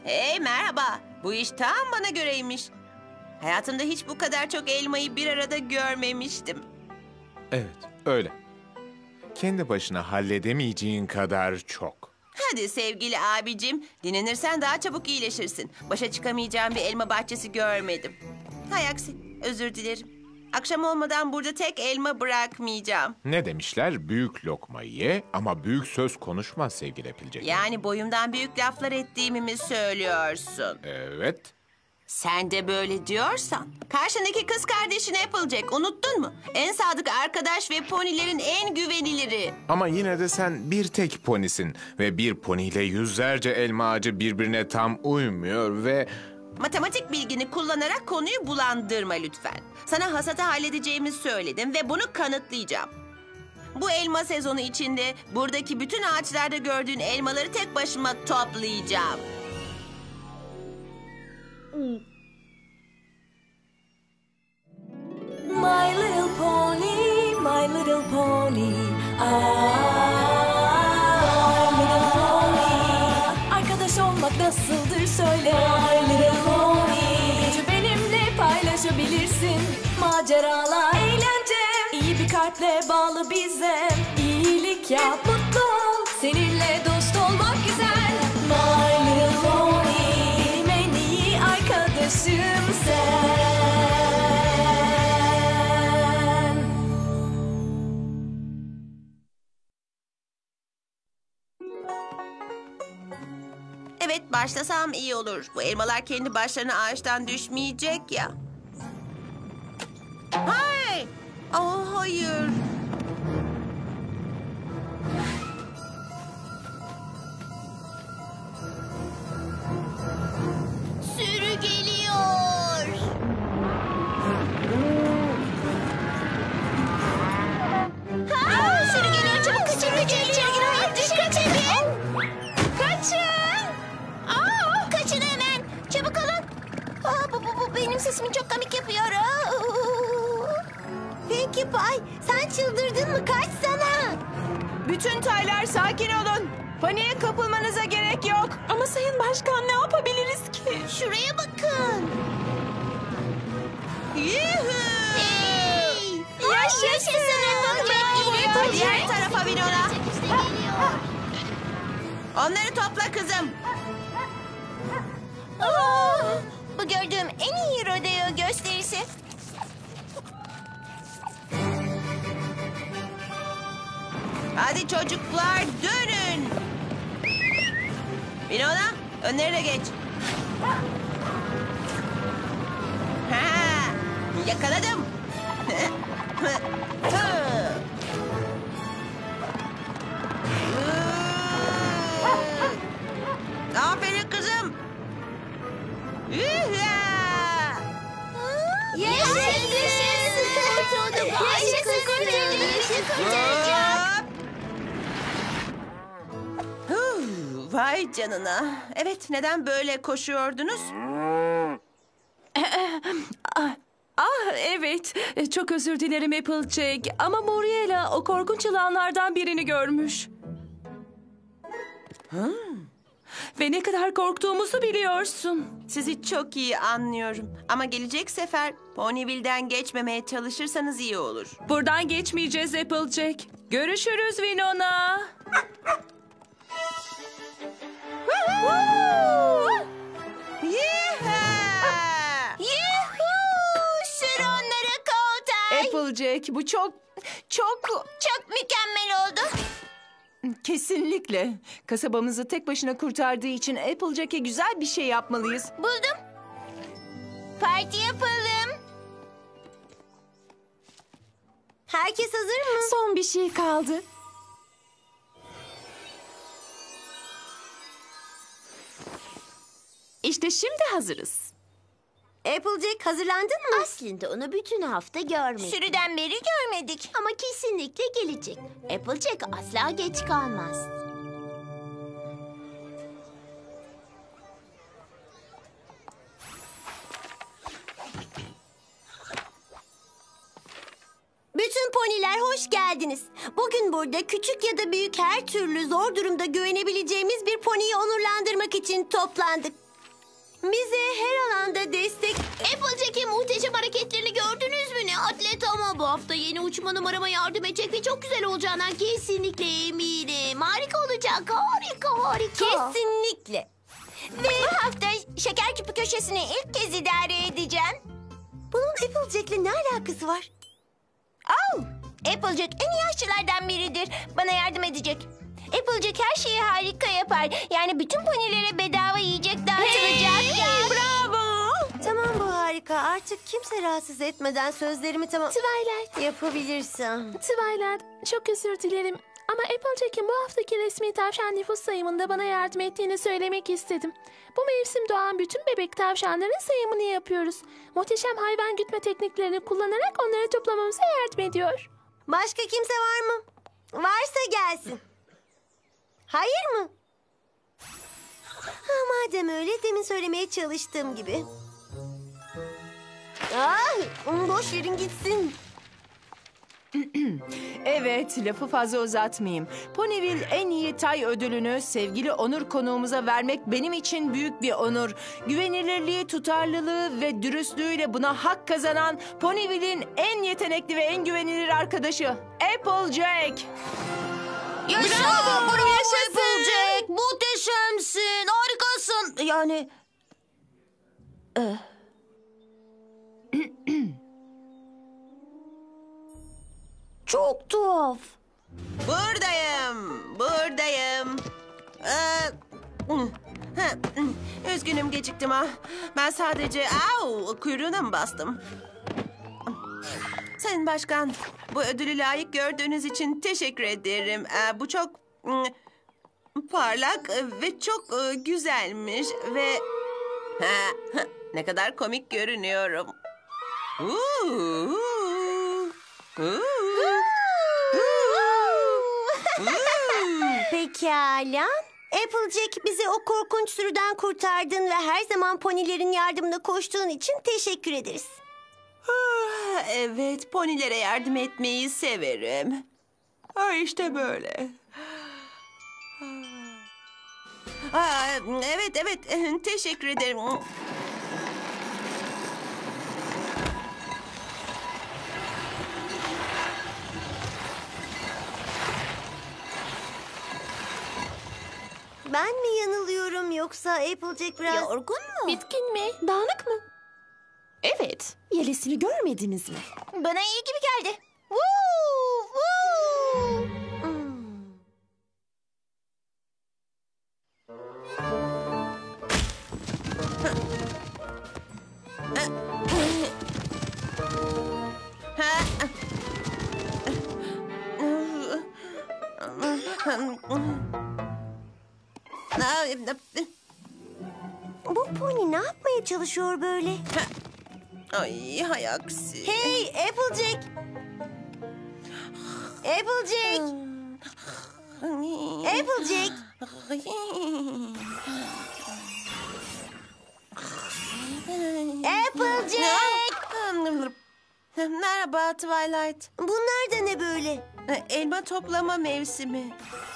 Hey merhaba. Bu iş tam bana göreymiş. Hayatımda hiç bu kadar çok elmayı bir arada görmemiştim. Evet, öyle. Kendi başına halledemeyeceğin kadar çok. Hadi sevgili abicim, dinlenirsen daha çabuk iyileşirsin. Başa çıkamayacağım bir elma bahçesi görmedim. Hay aksi, özür dilerim. Akşam olmadan burada tek elma bırakmayacağım. Ne demişler? Büyük lokma ye ama büyük söz konuşma sevgili Applejack. Yani boyumdan büyük laflar ettiğimi mi söylüyorsun? Evet. Sen de böyle diyorsan. Karşındaki kız kardeşin Applejack, unuttun mu? En sadık arkadaş ve ponilerin en güveniliri. Ama yine de sen bir tek ponisin ve bir poniyle yüzlerce elma ağacı birbirine tam uymuyor ve... Matematik bilgini kullanarak konuyu bulandırma lütfen. Sana hasatı halledeceğimi söyledim ve bunu kanıtlayacağım. Bu elma sezonu içinde buradaki bütün ağaçlarda gördüğün elmaları tek başıma toplayacağım. My little pony, my little pony. My little pony. Arkadaş olmak nasıldır söyle. My little pony. Gücü benimle paylaşabilirsin. Maceralar, eğlence. İyi bir kalple bağlı bize. İyilik yap, mutlu ol. Seninle dost olmak güzel. My little pony. Benim en iyi arkadaşım sen. Evet, başlasam iyi olur. Bu elmalar kendi başlarına ağaçtan düşmeyecek ya. Hayır. Hayır. Sürü geliyor. Sürü geliyor. Çabuk kaçın. İçeri girin. Hayır, dikkat edin. Kaçın. Kaçın hemen. Çabuk olun. Bu benim sesimi çok komik yapıyor. Peki Pay, sen çıldırdın mı? Kaçsana. Bütün taylar sakin olun. Paniğe kapılmanıza gerek yok. Ama Sayın Başkan ne yapabiliriz ki? Şuraya bakın. Yuhu! Hey! Yaşasın Applejack. Diğer tarafa Winona. İşte geliyor. Onları topla kızım. Bu gördüğüm en iyi rodeo gösterisi. Hadi çocuklar dönün. Winona, önlerine geç. Ha, yakaladım. Aferin kızım. Yaşasın. Kurtulduk. Yaşasın kurtulduk. Vay canına. Evet, neden böyle koşuyordunuz? Evet. Çok özür dilerim Applejack. Ama Muriela o korkunç yılanlardan birini görmüş. Ve ne kadar korktuğumuzu biliyorsun. Sizi çok iyi anlıyorum. Ama gelecek sefer Ponyville'den geçmemeye çalışırsanız iyi olur. Buradan geçmeyeceğiz Applejack. Görüşürüz Winona. Yeeha! Yuhuu! Sür onları Koltay. Applejack, bu çok Çok mükemmel oldu. kesinlikle. Kasabamızı tek başına kurtardığı için Applejack'e güzel bir şey yapmalıyız. Buldum. Parti yapalım. Herkes hazır mı? Son bir şey kaldı. İşte şimdi hazırız. Applejack hazırlandın mı? Aslında onu bütün hafta görmedik. Sürüden beri görmedik. Ama kesinlikle gelecek. Applejack asla geç kalmaz. Bütün poniler hoş geldiniz. Bugün burada küçük ya da büyük her türlü zor durumda güvenebileceğimiz bir poniyi onurlandırmak için toplandık. Bize her alanda destek... Applejack'in muhteşem hareketlerini gördünüz mü? Ne atlet ama bu hafta yeni uçma numarama yardım edecek ve çok güzel olacağından kesinlikle eminim. Harika olacak. Harika. Kesinlikle. Ve bu hafta şeker küpü köşesini ilk kez idare edeceğim. Bunun Applejack'le ne alakası var? Oh, Applejack en iyi aşçılardan biridir. Bana yardım edecek. Applejack her şeyi harika yapar. Yani bütün ponilere bedava yiyecek dağıtılacak. Bravo. Tamam, bu harika. Artık kimse rahatsız etmeden sözlerimi Twilight, yapabilirsem. Twilight, çok özür dilerim. Ama Applejack'in bu haftaki resmi tavşan nüfus sayımında bana yardım ettiğini söylemek istedim. Bu mevsim doğan bütün bebek tavşanların sayımını yapıyoruz. Muhteşem hayvan gütme tekniklerini kullanarak onları toplamamıza yardım ediyor. Başka kimse var mı? Varsa gelsin. Hayır mı? Ha, madem öyle, demin söylemeye çalıştığım gibi. Boş verin gitsin. Evet, lafı fazla uzatmayayım. Ponyville en iyi tay ödülünü sevgili onur konuğumuza vermek benim için büyük bir onur. Güvenilirliği, tutarlılığı ve dürüstlüğüyle buna hak kazanan Ponyville'in en yetenekli ve en güvenilir arkadaşı Applejack. Bravo Applejack. Muhteşemsin. Harikasın. Yani... Çok tuhaf. Buradayım. Üzgünüm, geciktim ha. Ben sadece kuyruğuna mı bastım? Sayın Başkan, bu ödülü layık gördüğünüz için teşekkür ederim. Bu çok parlak ve çok güzelmiş ve ne kadar komik görünüyorum. Pekala. Applejack, bizi o korkunç sürüden kurtardın ve her zaman ponilerin yardımına koştuğun için teşekkür ederiz. Evet, ponilere yardım etmeyi severim. İşte böyle. Evet, teşekkür ederim. Ben mi yanılıyorum, yoksa Applejack biraz... Yorgun mu? Bitkin mi? Dağınık mı? Evet. Yelesini görmediniz mi? Bana iyi gibi geldi. Woo, woo. Bu pony ne yapmaya çalışıyor böyle? Ay, hay aksi. Hey Applejack! Applejack! Applejack! Applejack! Merhaba Twilight. Bunlar da ne böyle? Elma toplama mevsimi.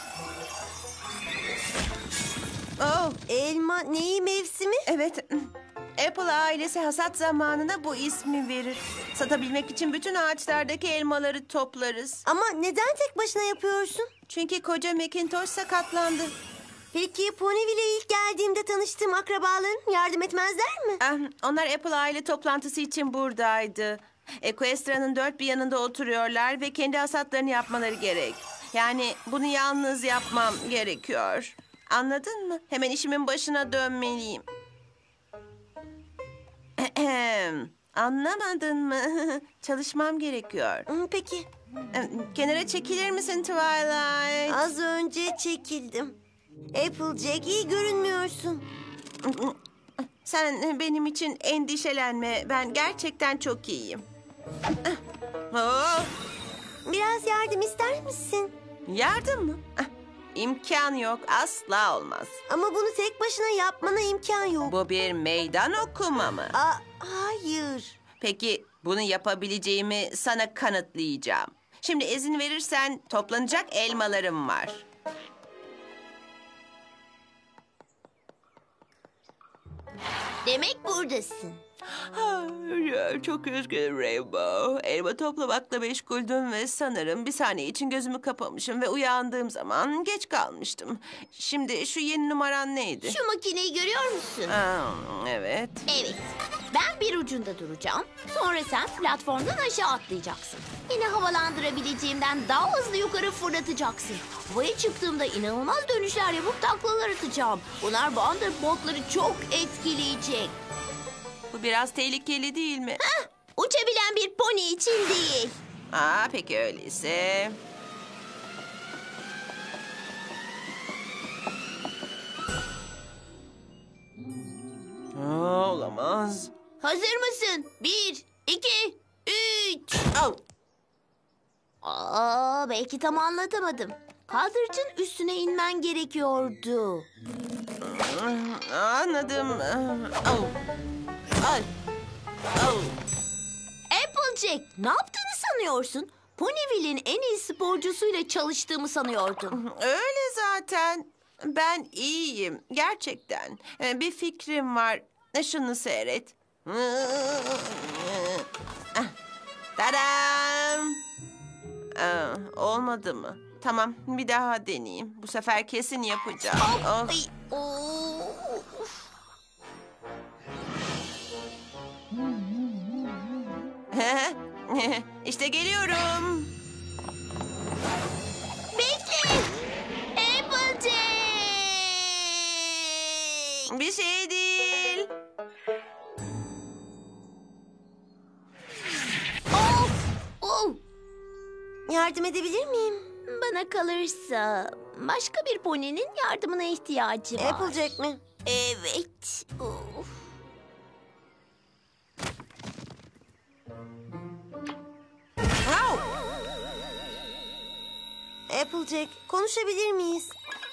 Oh, Elma neyi mevsimi? evet. Apple ailesi hasat zamanına bu ismi verir. Satabilmek için bütün ağaçlardaki elmaları toplarız. Ama neden tek başına yapıyorsun? Çünkü koca Macintosh sakatlandı. Peki Ponyville'e ilk geldiğimde tanıştığım akrabaların yardım etmezler mi? Onlar Apple aile toplantısı için buradaydı. Equestria'nın dört bir yanında oturuyorlar ve kendi hasatlarını yapmaları gerek. Yani bunu yalnız yapmam gerekiyor. Anladın mı? Hemen işimin başına dönmeliyim. Anlamadın mı? Çalışmam gerekiyor. Peki. Kenara çekilir misin Twilight? Az önce çekildim. Applejack, iyi görünmüyorsun. Sen benim için endişelenme. Ben gerçekten çok iyiyim. Biraz yardım ister misin? Yardım mı? İmkan yok. Asla olmaz. Ama bunu tek başına yapmana imkan yok. Bu bir meydan okuma mı? Hayır. Peki bunu yapabileceğimi sana kanıtlayacağım. Şimdi izin verirsen toplanacak elmalarım var. Demek buradasın. Hayır, çok üzgünüm Rainbow. Elma toplamakla meşguldüm ve sanırım bir saniye için gözümü kapamışım ve uyandığım zaman geç kalmıştım. Şimdi şu yeni numaran neydi? Şu makineyi görüyor musun? Evet. Evet. Ben bir ucunda duracağım. Sonra sen platformdan aşağı atlayacaksın. Yine havalandırabileceğimden daha hızlı yukarı fırlatacaksın. Havaya çıktığımda inanılmaz dönüşler yapıp taklalar atacağım. Bunlar Wonderbot'ları çok etkileyecek. Bu biraz tehlikeli değil mi? Uçabilen bir pony için değil. Peki öyleyse. Olamaz. Hazır mısın? 1, 2, 3. Belki tam anlatamadım. Kaldırıcın üstüne inmen gerekiyordu. Anladım. Applejack, ne yaptığını sanıyorsun? Ponyville'in en iyi sporcusuyla çalıştığımı sanıyordum. Öyle zaten. Ben iyiyim. Gerçekten. Bir fikrim var. Şunu seyret. Tadam! Olmadı mı? Tamam, bir daha deneyeyim. Bu sefer kesin yapacağım. Of. Ay, of. İşte geliyorum. Bekle! Applejack! Bir şey değil. Oh! Yardım edebilir miyim? Bana kalırsa başka bir poninin yardımına ihtiyacı var. Applejack mi? Evet. Of. Applejack, konuşabilir miyiz?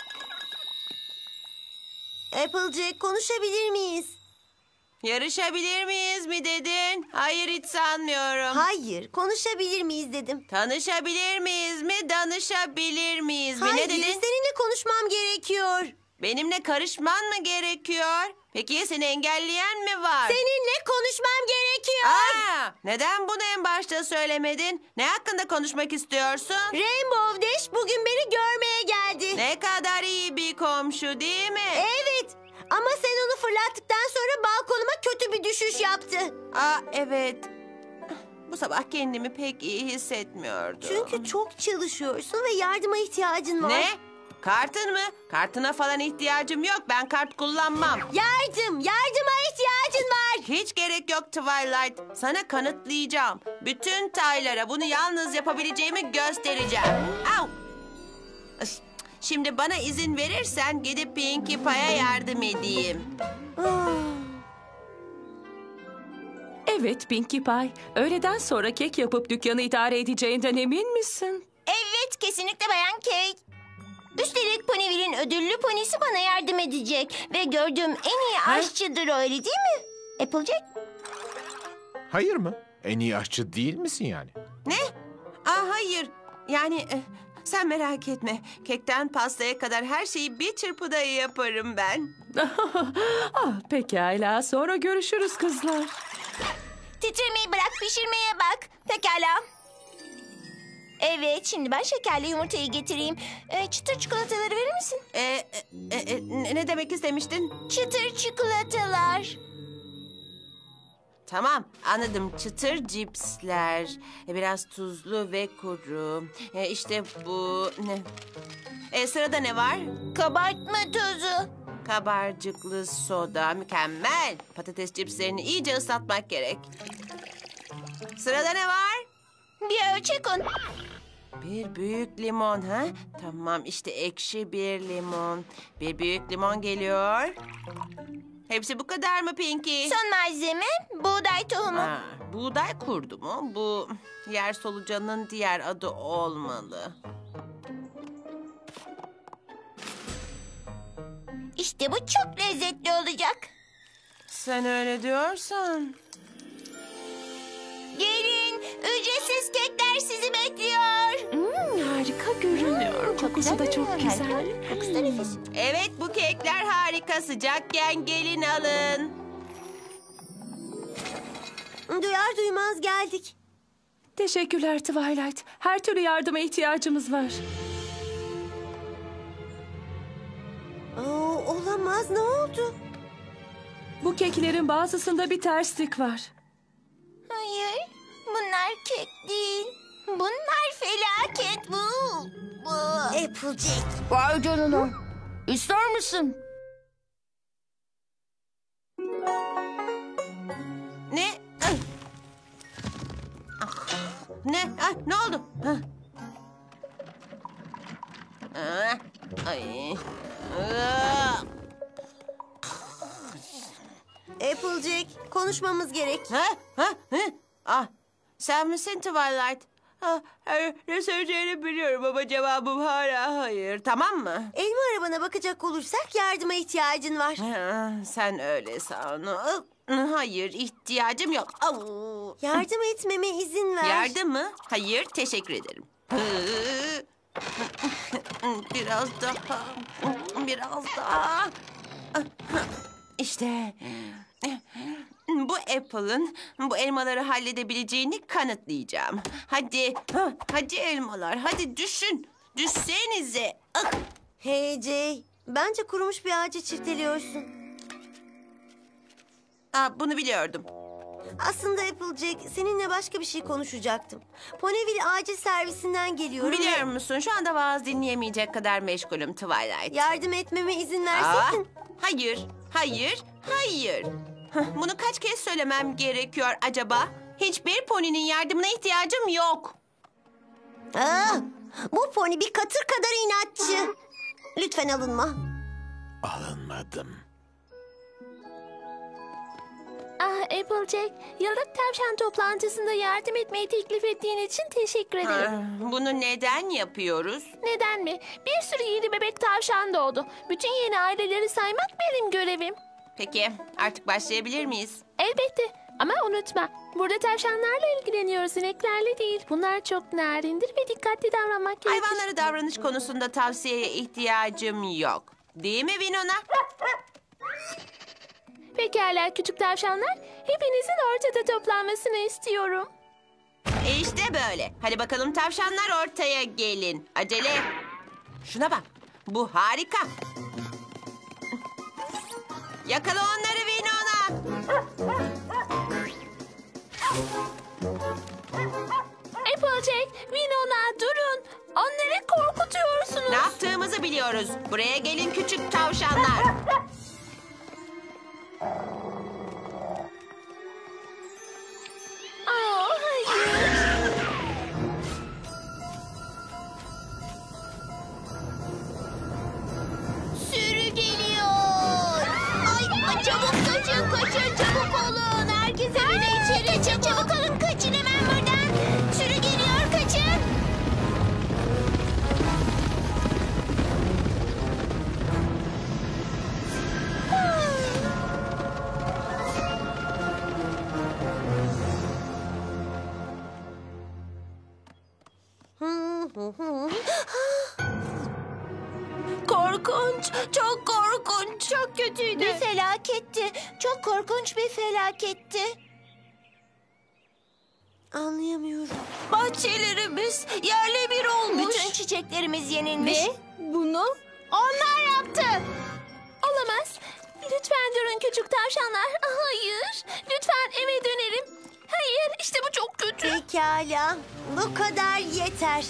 Applejack, konuşabilir miyiz? Yarışabilir miyiz mi dedin? Hayır, hiç sanmıyorum. Hayır, konuşabilir miyiz dedim. Tanışabilir miyiz mi? Danışabilir miyiz mi? Hayır, Ne dedin? seninle konuşmam gerekiyor. Benimle karışman mı gerekiyor? Peki seni engelleyen mi var? Seninle konuşmam gerekiyor. Neden bunu en başta söylemedin? Ne hakkında konuşmak istiyorsun? Rainbow Dash bugün beni görmeye geldi. Ne kadar iyi bir komşu değil mi? Evet, ama sen onu fırlattıktan sonra balkonuma kötü bir düşüş yaptı. Evet. Bu sabah kendimi pek iyi hissetmiyordum. Çünkü çok çalışıyorsun ve yardıma ihtiyacın var. Ne? Kartın mı? Kartına falan ihtiyacım yok. Ben kart kullanmam. Yardıma ihtiyacın var. Hiç gerek yok Twilight. Sana kanıtlayacağım. Bütün taylara bunu yalnız yapabileceğimi göstereceğim. Au! Şimdi bana izin verirsen gidip Pinkie Pie'ye yardım edeyim. Evet Pinkie Pie. Öğleden sonra kek yapıp dükkanı idare edeceğinden emin misin? Evet, kesinlikle Bayan Kate. Üstelik Ponyville'in ödüllü ponisi bana yardım edecek. Ve gördüğüm en iyi aşçıdır, öyle değil mi? Applejack? Hayır mı? En iyi aşçı değil misin yani? Ne? Hayır. Yani sen merak etme. Kekten pastaya kadar her şeyi bir çırpıda yaparım ben. Pekala. Sonra görüşürüz kızlar. Titremeyi bırak, pişirmeye bak. Pekala. Evet, şimdi ben şekerli yumurtayı getireyim. Çıtır çikolataları verir misin? Ne demek istemiştin? Çıtır çikolatalar. Tamam, anladım. Çıtır cipsler. Biraz tuzlu ve kuru. İşte bu. Ne? Sırada ne var? Kabartma tozu. Kabarcıklı soda. Mükemmel. Patates cipslerini iyice ıslatmak gerek. Sırada ne var? Bir ölçek un. Bir büyük limon, ha? Tamam, işte ekşi bir limon. Bir büyük limon geliyor. Hepsi bu kadar mı Pinkie? Son malzeme buğday tohumu. Buğday kurdu mu? Bu yer solucanının diğer adı olmalı. İşte bu çok lezzetli olacak. Sen öyle diyorsan. Gelin, ücretsiz kekler sizi bekliyor. Harika görünüyor. Kokusu da çok güzel. Kokusu da nefis. Evet, bu kekler harika. Sıcakken gelin alın. Duyar duymaz geldik. Teşekkürler Twilight. Her türlü yardıma ihtiyacımız var. Olamaz, ne oldu? Bu keklerin bazısında bir terslik var. Hayır, bunlar kek değil. Bunlar felaket bu. Applejack. Vay canına. İster misin? Ne? Ne? Ne oldu? Ay. Applejack, konuşmamız gerek. Sen misin Twilight? Hayır, ne söyleyeceğini biliyorum ama cevabım hala hayır. Tamam mı? Elma arabana bakacak olursak yardıma ihtiyacın var. Sen öyle san. Hayır, ihtiyacım yok. Yardım etmeme izin ver. Yardım mı? Hayır, teşekkür ederim. Biraz daha. Biraz daha. İşte. Bu Apple'ın bu elmaları halledebileceğini kanıtlayacağım. Hadi. Hadi elmalar. Hadi düşün. Düşsenize. Hey Jay, bence kurumuş bir ağacı çifteliyorsun. Bunu biliyordum. Aslında Applejack, seninle başka bir şey konuşacaktım. Ponyville acil servisinden geliyorum. Biliyor musun? Şu anda vaaz dinleyemeyecek kadar meşgulüm Twilight. Yardım etmeme izin verseydin. Hayır, hayır, hayır. Bunu kaç kez söylemem gerekiyor acaba? Hiçbir poninin yardımına ihtiyacım yok. Bu pony bir katır kadar inatçı. Lütfen alınma. Alınmadım. Applejack, yıllık tavşan toplantısında yardım etmeyi teklif ettiğin için teşekkür ederim. Bunu neden yapıyoruz? Neden mi? Bir sürü yeni bebek tavşan doğdu. Bütün yeni aileleri saymak benim görevim. Peki, artık başlayabilir miyiz? Elbette. Ama unutma, burada tavşanlarla ilgileniyoruz, ineklerle değil. Bunlar çok narindir ve dikkatli davranmak gerekir. Hayvanlara davranış konusunda tavsiyeye ihtiyacım yok. Değil mi Winona? Pekala küçük tavşanlar, hepinizin ortada toplanmasını istiyorum. İşte böyle. Hadi bakalım tavşanlar ortaya gelin. Acele. Şuna bak. Bu harika. Yakala onları Winona. Applejack, Winona durun. Onları korkutuyorsunuz. Ne yaptığımızı biliyoruz. Buraya gelin küçük tavşanlar. Hayır. Sürü geliyor. Ay, çabuk kaçın, kaçın, çabuk olun. Herkes evine içeri, çabuk olun, kaçın hemen buradan. Sürü geliyor, kaçın. Korkunç. Çok korkunç. Çok kötüydü. Bir felaketti. Çok korkunç bir felaketti. Anlayamıyorum. Bahçelerimiz yerle bir olmuş. Bütün çiçeklerimiz yenilmiş. Bunu onlar yaptı. Olamaz. Lütfen durun küçük tavşanlar. Hayır. Lütfen eve dönelim. Hayır, işte bu çok kötü. Pekala. Bu kadar yeter.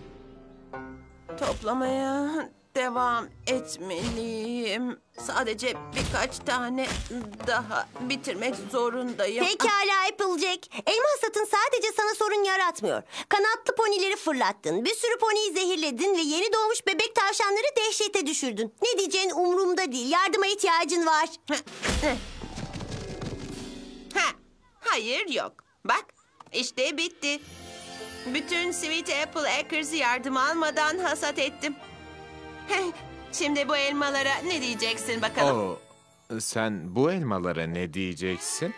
Toplamaya devam etmeliyim. Sadece birkaç tane daha bitirmek zorundayım. Pekala Applejack. Elma hasatın sadece sana sorun yaratmıyor. Kanatlı ponileri fırlattın. Bir sürü poniyi zehirledin ve yeni doğmuş bebek tavşanları dehşete düşürdün. Ne diyeceğin umurumda değil. Yardıma ihtiyacın var. Hayır yok. Bak işte bitti. Bütün Sweet Apple Acres'ı yardım almadan hasat ettim. Şimdi bu elmalara ne diyeceksin bakalım? Sen bu elmalara ne diyeceksin?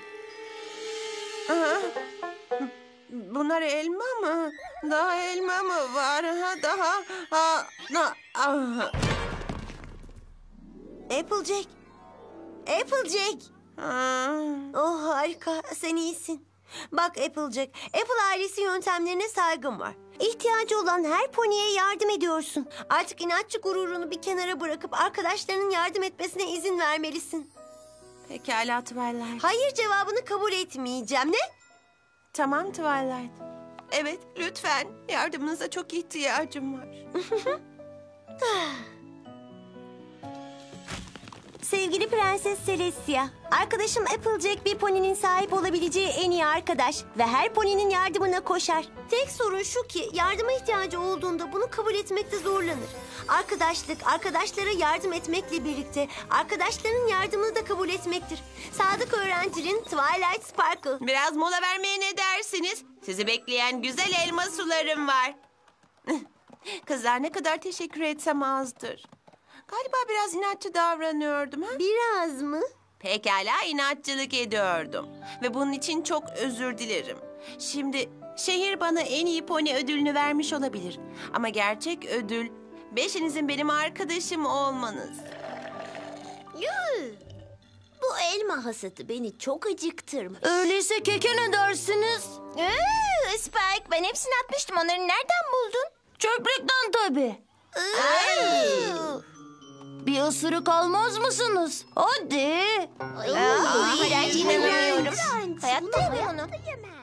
Bunlar elma mı? Daha elma mı var? Applejack. Applejack. Oh harika. Sen iyisin. Bak Applejack, Apple ailesi yöntemlerine saygım var. İhtiyacı olan her poniye yardım ediyorsun. Artık inatçı gururunu bir kenara bırakıp arkadaşlarının yardım etmesine izin vermelisin. Pekala Twilight. Hayır cevabını kabul etmeyeceğim. Ne? Tamam Twilight. Evet, lütfen. Yardımınıza çok ihtiyacım var. Sevgili Prenses Celestia, arkadaşım Applejack bir poninin sahip olabileceği en iyi arkadaş ve her poninin yardımına koşar. Tek sorun şu ki yardıma ihtiyacı olduğunda bunu kabul etmekte zorlanır. Arkadaşlık, arkadaşlara yardım etmekle birlikte arkadaşlarının yardımını da kabul etmektir. Sadık öğrencinin Twilight Sparkle. Biraz mola vermeye ne dersiniz? Sizi bekleyen güzel elma sularım var. Kızlar ne kadar teşekkür etsem azdır. Galiba biraz inatçı davranıyordum. Ha? Biraz mı? Pekala inatçılık ediyordum. Ve bunun için çok özür dilerim. Şimdi şehir bana en iyi pony ödülünü vermiş olabilir. Ama gerçek ödül beşinizin benim arkadaşım olmanız. Yuh! Bu elma hasadı beni çok acıktırmış. Öyleyse keke ne dersiniz? Spike, ben hepsini atmıştım. Onları nereden buldun? Çöplükten tabii. Bir ısırık almaz mısınız? Hadi. İğrenç, inanamıyorum. Hayatta yemem onu. Yemem.